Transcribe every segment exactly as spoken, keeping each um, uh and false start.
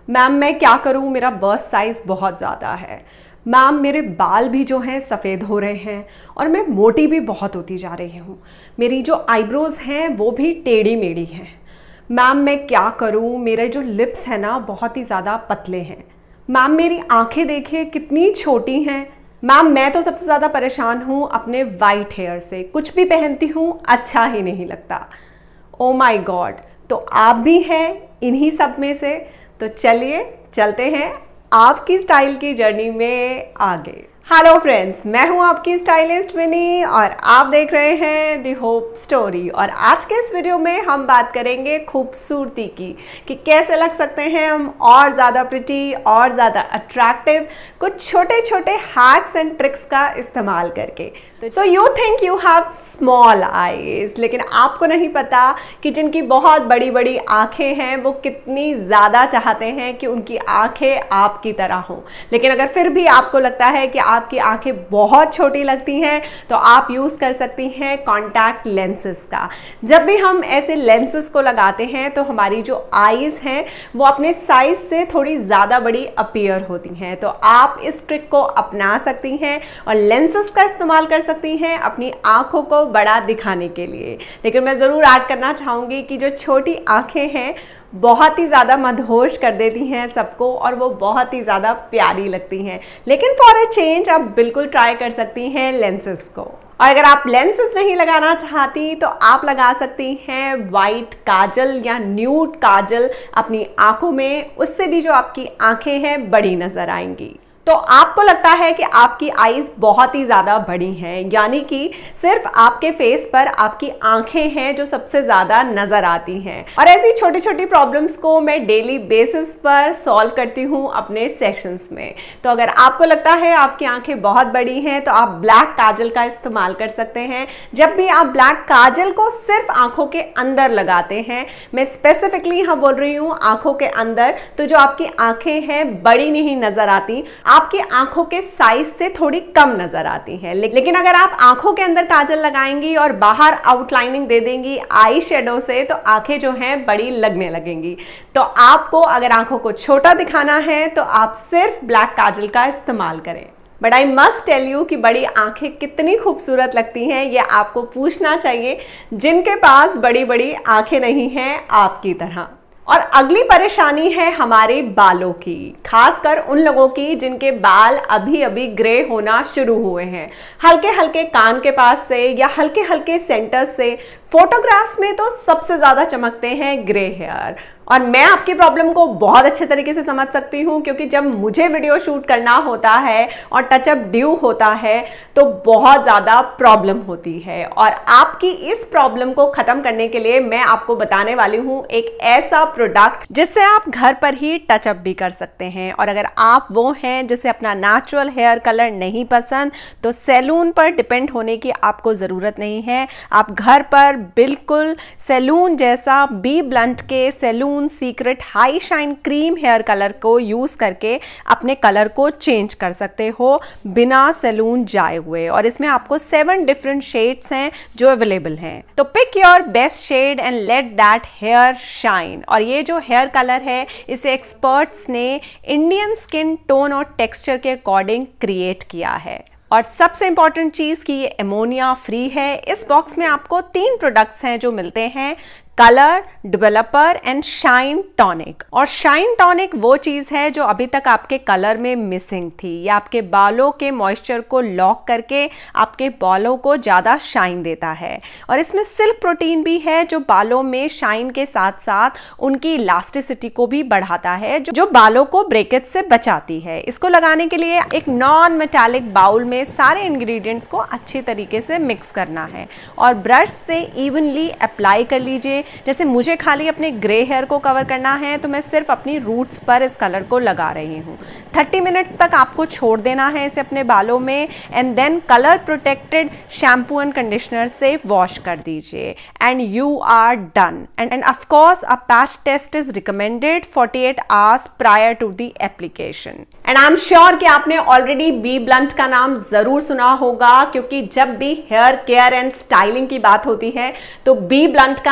Ma'am मैं क्या करूँ, मेरा बस्ट साइज़ बहुत ज़्यादा है। मैम मेरे बाल भी जो हैं सफ़ेद हो रहे हैं और मैं मोटी भी बहुत होती जा रही हूँ। मेरी जो आईब्रोज़ हैं वो भी टेढ़ी मेढ़ी हैं। मैम मैं क्या करूँ, मेरे जो लिप्स हैं ना बहुत ही ज़्यादा पतले हैं। मैम मेरी आंखें देखिए कितनी छोटी हैं। मैम मैं तो सबसे ज़्यादा परेशान हूँ अपने वाइट हेयर से, कुछ भी पहनती हूँ अच्छा ही नहीं लगता। ओ माय गॉड, तो आप भी हैं इन्हीं सब में से? तो चलिए चलते हैं आपकी स्टाइल की जर्नी में आगे। हेलो फ्रेंड्स, मैं हूं आपकी स्टाइलिस्ट विनी और आप देख रहे हैं दी होप स्टोरी। और आज के इस वीडियो में हम बात करेंगे खूबसूरती की, कि कैसे लग सकते हैं हम और ज़्यादा प्रिटी और ज़्यादा अट्रैक्टिव कुछ छोटे छोटे हैक्स एंड ट्रिक्स का इस्तेमाल करके। So you think you have small eyes, लेकिन आपको नहीं पता कि जिनकी बहुत बड़ी बड़ी आँखें हैं वो कितनी ज़्यादा चाहते हैं कि उनकी आँखें आपकी तरह हों। लेकिन अगर फिर भी आपको लगता है कि आपकी आंखें बहुत छोटी लगती हैं तो आप यूज़ कर सकती हैं कॉन्टैक्ट लेंसेज का। जब भी हम ऐसे लेंसेज को लगाते हैं तो हमारी जो आईज़ हैं वो अपने साइज से थोड़ी ज़्यादा बड़ी अपीयर होती हैं। तो आप इस ट्रिक को अपना सकती हैं और लेंसेज का इस्तेमाल कर सकती हैं अपनी आंखों को बड़ा दिखाने के लिए। लेकिन मैं ज़रूर ऐड करना चाहूँगी कि जो छोटी आंखें हैं बहुत ही ज़्यादा मदहोश कर देती हैं सबको और वो बहुत ही ज़्यादा प्यारी लगती हैं। लेकिन फॉर अ चेंज आप बिल्कुल ट्राई कर सकती हैं लेंसेज को। और अगर आप लेंसेज नहीं लगाना चाहती तो आप लगा सकती हैं वाइट काजल या न्यूड काजल अपनी आंखों में, उससे भी जो आपकी आंखें हैं बड़ी नज़र आएंगी। तो आपको लगता है कि आपकी आईज बहुत ही ज़्यादा बड़ी हैं, यानी कि सिर्फ आपके फेस पर आपकी आंखें हैं जो सबसे ज़्यादा नज़र आती हैं। और ऐसी छोटी छोटी प्रॉब्लम्स को मैं डेली बेसिस पर सॉल्व करती हूँ अपने सेशंस में। तो अगर आपको लगता है आपकी आंखें बहुत बड़ी हैं तो आप ब्लैक काजल का इस्तेमाल कर सकते हैं। जब भी आप ब्लैक काजल को सिर्फ आंखों के अंदर लगाते हैं, मैं स्पेसिफिकली यहाँ बोल रही हूँ आंखों के अंदर, तो जो आपकी आंखें हैं बड़ी नहीं नज़र आती, आपकी आंखों के साइज से थोड़ी कम नजर आती हैं। लेकिन अगर आप आंखों के अंदर काजल लगाएंगी और बाहर आउटलाइनिंग दे देंगी आई शेडो से तो आंखें जो हैं बड़ी लगने लगेंगी। तो आपको अगर आंखों को छोटा दिखाना है तो आप सिर्फ ब्लैक काजल का इस्तेमाल करें। But I must tell you कि बड़ी आंखें कितनी खूबसूरत लगती हैं ये आपको पूछना चाहिए जिनके पास बड़ी बड़ी आंखें नहीं हैं आपकी तरह। और अगली परेशानी है हमारे बालों की, खासकर उन लोगों की जिनके बाल अभी अभी ग्रे होना शुरू हुए हैं, हल्के हल्के कान के पास से या हल्के हल्के सेंटर से। फोटोग्राफ्स में तो सबसे ज़्यादा चमकते हैं ग्रे हेयर। और मैं आपकी प्रॉब्लम को बहुत अच्छे तरीके से समझ सकती हूँ, क्योंकि जब मुझे वीडियो शूट करना होता है और टचअप ड्यू होता है तो बहुत ज़्यादा प्रॉब्लम होती है। और आपकी इस प्रॉब्लम को ख़त्म करने के लिए मैं आपको बताने वाली हूँ एक ऐसा प्रोडक्ट जिससे आप घर पर ही टचअप भी कर सकते हैं। और अगर आप वो हैं जिसे अपना नेचुरल हेयर कलर नहीं पसंद तो सैलून पर डिपेंड होने की आपको ज़रूरत नहीं है। आप घर पर बिल्कुल सैलून जैसा बी ब्लंट के salon secret high shine creme hair colour को यूज करके अपने कलर को चेंज कर सकते हो बिना सैलून जाए हुए। और इसमें आपको सेवन डिफरेंट शेड्स हैं जो अवेलेबल हैं। तो pick your best shade and let that hair shine. और ये जो हेयर कलर है इसे एक्सपर्ट्स ने इंडियन स्किन टोन और टेक्सचर के अकॉर्डिंग क्रिएट किया है। और सबसे इंपॉर्टेंट चीज़ कि ये अमोनिया फ्री है। इस बॉक्स में आपको तीन प्रोडक्ट्स हैं जो मिलते हैं, colour, developer and shine tonic. और शाइन टॉनिक वो चीज़ है जो अभी तक आपके कलर में मिसिंग थी। ये आपके बालों के मॉइस्चर को लॉक करके आपके बालों को ज़्यादा शाइन देता है। और इसमें सिल्क प्रोटीन भी है जो बालों में शाइन के साथ साथ उनकी इलास्टिसिटी को भी बढ़ाता है, जो बालों को ब्रेकेज से बचाती है। इसको लगाने के लिए एक नॉन मेटालिक बाउल में सारे इंग्रेडिएंट्स को अच्छी तरीके से मिक्स करना है और ब्रश से इवनली अप्लाई कर लीजिए। जैसे मुझे खाली अपने ग्रे हेयर को कवर करना है तो मैं सिर्फ अपनी रूट्स पर इस कलर को लगा रही हूँ। थर्टी मिनट्स तक आपको छोड़ देना है इसे अपने बालों में and then colour protected shampoo and conditioner से वॉश कर दीजिए and you are done. And and of course a patch test is recommended forty eight hours prior to the application. And I am sure कि आपने already B blunt का नाम जरूर सुना होगा, क्योंकि जब भी हेयर केयर एंड स्टाइलिंग की बात होती है तो बी ब्लंट का नाम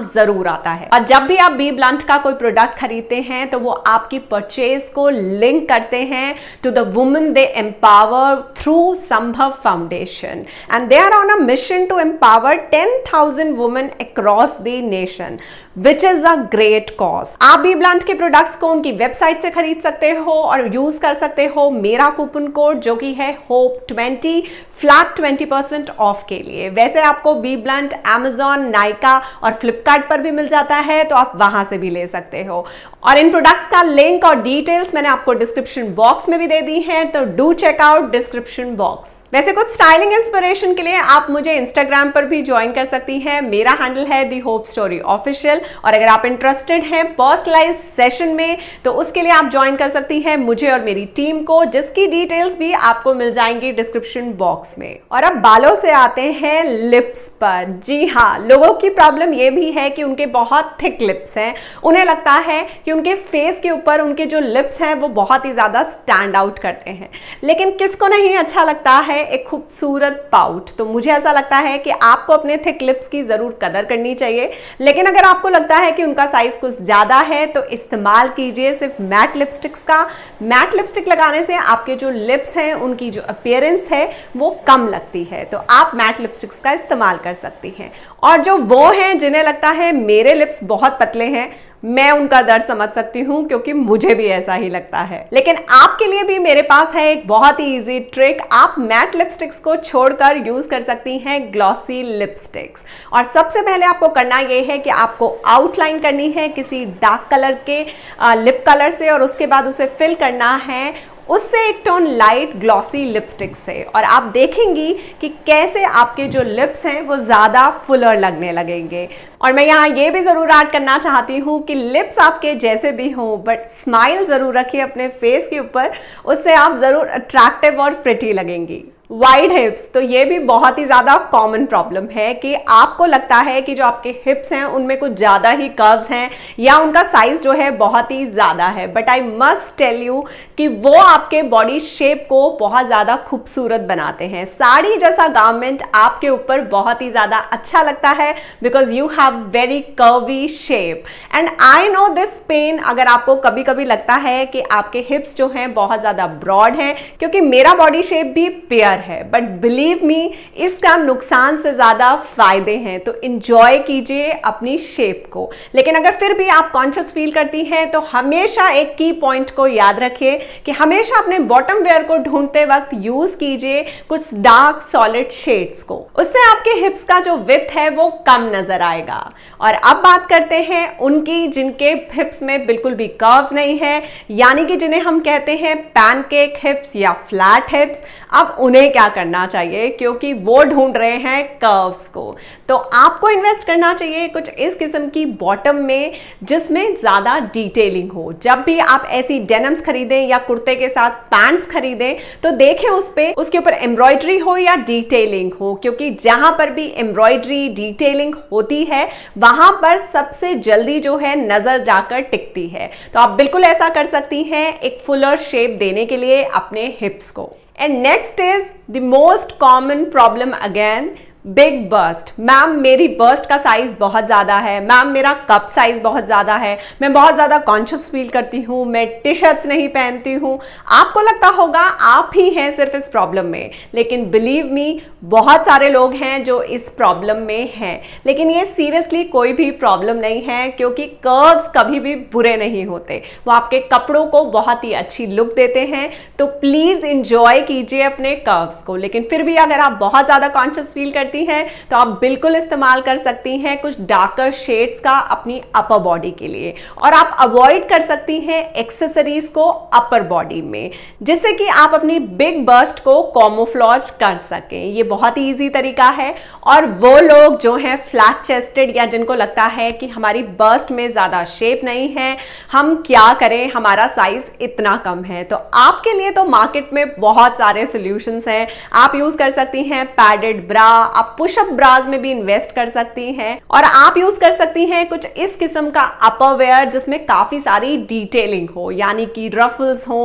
जरूर आता है। और जब भी आप बी ब्लंट का कोई प्रोडक्ट खरीदते हैं तो वो आपकी परचेज को लिंक करते हैं to the women they empower through Sambhav foundation and they are on a mission to empower ten thousand women across the nation which is a great cause. आप बी ब्लंट के प्रोडक्ट्स को उनकी website से खरीद सकते हो और यूज कर सकते हो मेरा कूपन कोड जो कि है hope twenty, flat twenty percent off के लिए। वैसे आपको बी ब्लंट अमेजॉन, नाइका और फ्लिपकार्ट पर भी मिल जाता है, तो आप वहां से भी ले सकते हो। और इन प्रोडक्ट्स का लिंक और डिटेल्स मैंने आपको डिस्क्रिप्शन बॉक्स में भी दे दी है, तो do check out description box. वैसे कुछ स्टाइलिंग इंस्पिरेशन के लिए आप मुझे इंस्टाग्राम पर भी ज्वाइन कर सकती हैं। मेरा हैंडल है दी होप स्टोरी ऑफिशियल। और अगर आप इंटरेस्टेड हैं पर्सनलाइज सेशन में तो उसके लिए आप ज्वाइन कर सकती हैं मुझे और मेरी टीम को, जिसकी डिटेल्स भी आपको मिल जाएंगी डिस्क्रिप्शन बॉक्स में। और अब बालों से आते हैं लिप्स पर। जी हाँ, लोगों की प्रॉब्लम ये भी है कि उनके बहुत थिक लिप्स हैं। उन्हें लगता है कि उनके फेस के ऊपर उनके जो लिप्स हैं वो बहुत ही ज्यादा स्टैंड आउट करते हैं, लेकिन किसको नहीं अच्छा लगता है एक खूबसूरत पाउट। तो मुझे ऐसा लगता है कि आपको अपने थिक लिप्स की जरूर कदर करनी चाहिए, लेकिन अगर आपको लगता है कि उनका साइज कुछ ज्यादा है तो इस्तेमाल कीजिए सिर्फ मैट लिपस्टिक्स का। मैट लिपस्टिक लगाने से आपके जो लिप्स हैं उनकी जो अपीयरेंस है वो कम लगती है, तो आप मैट लिपस्टिक्स का इस्तेमाल कर सकती हैं। और जो वो हैं जिन्हें लगता है मेरे लिप्स बहुत पतले हैं, मैं उनका दर्द समझ सकती हूं क्योंकि मुझे भी ऐसा ही लगता है। लेकिन आपके लिए भी मेरे पास है एक बहुत ही इजी ट्रिक। आप मैट लिपस्टिक्स को छोड़कर यूज कर सकती हैं ग्लॉसी लिपस्टिक्स। और सबसे पहले आपको करना यह है कि आपको आउटलाइन करनी है किसी डार्क कलर के लिप कलर से और उसके बाद उसे फिल करना है उससे एक टोन लाइट ग्लॉसी लिपस्टिक से। और आप देखेंगी कि कैसे आपके जो लिप्स हैं वो ज़्यादा फुलर लगने लगेंगे। और मैं यहाँ ये भी ज़रूर ऐड करना चाहती हूँ कि लिप्स आपके जैसे भी हों बट स्माइल ज़रूर रखिए अपने फेस के ऊपर, उससे आप ज़रूर अट्रैक्टिव और प्रिटी लगेंगी। वाइड हिप्स, तो ये भी बहुत ही ज़्यादा कॉमन प्रॉब्लम है कि आपको लगता है कि जो आपके हिप्स हैं उनमें कुछ ज़्यादा ही कर्व्स हैं या उनका साइज जो है बहुत ही ज़्यादा है। But I must tell you कि वो आपके बॉडी शेप को बहुत ज़्यादा खूबसूरत बनाते हैं। साड़ी जैसा गारमेंट आपके ऊपर बहुत ही ज़्यादा अच्छा लगता है because you have very curvy shape and I know this pain. अगर आपको कभी कभी लगता है कि आपके हिप्स जो हैं बहुत ज़्यादा ब्रॉड हैं, क्योंकि मेरा बॉडी शेप भी पेयर है, बट बिलीव मी इसका नुकसान से ज्यादा फायदे हैं। तो इंजॉय कीजिए अपनी शेप को। लेकिन अगर फिर भी आप कॉन्शियस फील करती हैं तो हमेशा एक की पॉइंट को याद रखिए कि हमेशा अपने बॉटम वेयर को ढूंढते वक्त यूज कीजिए कुछ डार्क सॉलिड शेड्स को, उससे आपके हिप्स का जो विड्थ है वो कम नजर आएगा। और अब बात करते हैं उनकी जिनके हिप्स में बिल्कुल भी कर्व्स नहीं है, यानी कि जिन्हें हम कहते हैं पैनकेक हिप्स या फ्लैट हिप्स। अब उन्हें क्या करना चाहिए, क्योंकि वो ढूंढ रहे हैं कर्व्स को। तो आपको इन्वेस्ट करना चाहिए कुछ इस किस्म की बॉटम में जिसमें ज्यादा डिटेलिंग हो। जब भी आप ऐसी डेनिम्स खरीदें या कुर्ते के साथ पैंट्स खरीदें तो देखें उस पे उसके ऊपर एम्ब्रॉयडरी हो या डिटेलिंग हो, क्योंकि जहां पर भी एम्ब्रॉयडरी डिटेलिंग होती है वहां पर सबसे जल्दी जो है नजर जाकर टिकती है। तो आप बिल्कुल ऐसा कर सकती हैं एक फुलर शेप देने के लिए अपने हिप्स को। And next is the most common problem again, big bust. Ma'am मेरी बर्स्ट का साइज बहुत ज़्यादा है, मैम मेरा कप साइज बहुत ज़्यादा है, मैं बहुत ज़्यादा कॉन्शियस फील करती हूँ, मैं टी शर्ट्स नहीं पहनती हूँ। आपको लगता होगा आप ही हैं सिर्फ इस प्रॉब्लम में, लेकिन बिलीव मी बहुत सारे लोग हैं जो इस प्रॉब्लम में हैं। लेकिन ये सीरियसली कोई भी प्रॉब्लम नहीं है, क्योंकि कर्व्स कभी भी बुरे नहीं होते, वो आपके कपड़ों को बहुत ही अच्छी लुक देते हैं। तो प्लीज़ इंजॉय कीजिए अपने कर्व्स को। लेकिन फिर भी अगर आप बहुत ज़्यादा कॉन्शियस फील करती हैं तो आप बिल्कुल इस्तेमाल कर सकती हैं कुछ डार्कर शेड्स का अपनी अपर बॉडी के लिए। और आप अवॉइड कर सकती हैं एक्सेसरीज को अपर बॉडी में, जिससे कि आप अपनी बिग बर्स्ट को कैमोफ्लेज कर सकें। ये बहुत ही इजी तरीका है। और वो लोग जो हैं फ्लैट चेस्टेड या जिनको लगता है कि हमारी बर्स्ट में ज्यादा शेप नहीं है, हम क्या करें, हमारा साइज इतना कम है, तो आपके लिए तो मार्केट में बहुत सारे सॉल्यूशंस हैं। आप यूज कर सकती हैं पैडेड ब्रा, आप पुशअप ब्राज में भी इन्वेस्ट कर सकती हैं, और आप यूज कर सकती हैं कुछ इस किस्म का अपर वेयर जिसमें काफी सारी डिटेलिंग हो, यानी कि रफल्स हो,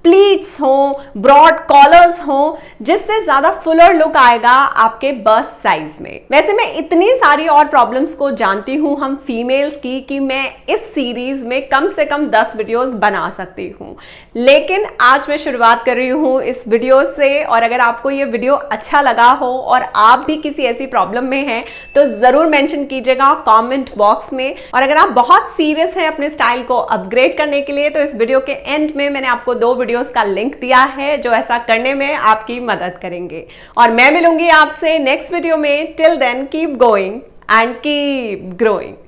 प्लीट्स हों, ब्रॉड कॉलर्स हों, जिससे ज्यादा फुलर लुक आएगा आपके बस्ट साइज में। वैसे मैं इतनी सारी और प्रॉब्लम्स को जानती हूं हम फीमेल्स की कि मैं इस सीरीज में कम से कम दस वीडियोस बना सकती हूं, लेकिन आज मैं शुरुआत कर रही हूं इस वीडियो से। और अगर आपको ये वीडियो अच्छा लगा हो और आप भी किसी ऐसी प्रॉब्लम में हैं तो जरूर मेंशन कीजिएगा कमेंट बॉक्स में। और अगर आप बहुत सीरियस हैं अपने स्टाइल को अपग्रेड करने के लिए तो इस वीडियो के एंड में मैंने आपको दो वीडियोस का लिंक दिया है जो ऐसा करने में आपकी मदद करेंगे। और मैं मिलूंगी आपसे नेक्स्ट वीडियो में। Till then keep going and keep growing.